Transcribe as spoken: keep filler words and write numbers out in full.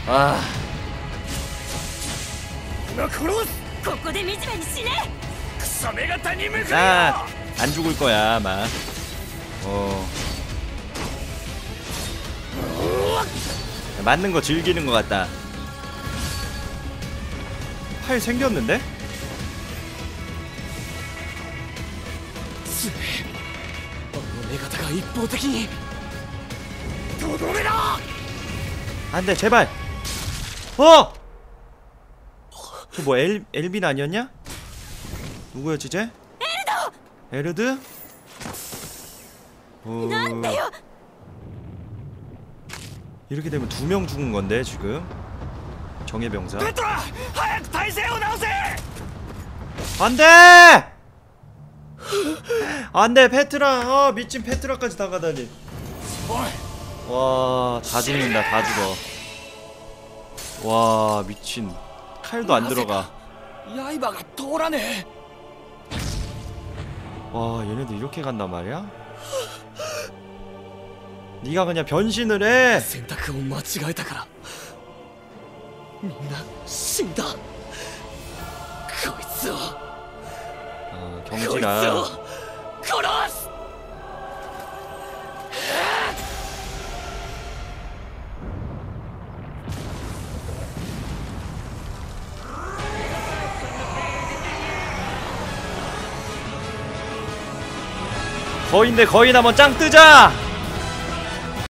아. 나 안 죽을 거야 아마. 어. 맞는 거 즐기는 것 같다. 팔 생겼는데? 안돼 제발. 어! 저 뭐 엘 엘빈 아니었냐? 누구였지 쟤? 에르드? 어... 이렇게 되면 두 명 죽은 건데 지금 정예병사. 안돼! 안돼 페트라. 어 미친 페트라까지 다가다니. 와 다 죽는다 다 죽어. 와 미친 칼도 안 들어가. 와 얘네들 이렇게 간단 말이야? 니가 그냥 변신을 해. 아 경진아. 거인데 거인 한번 짱 뜨자.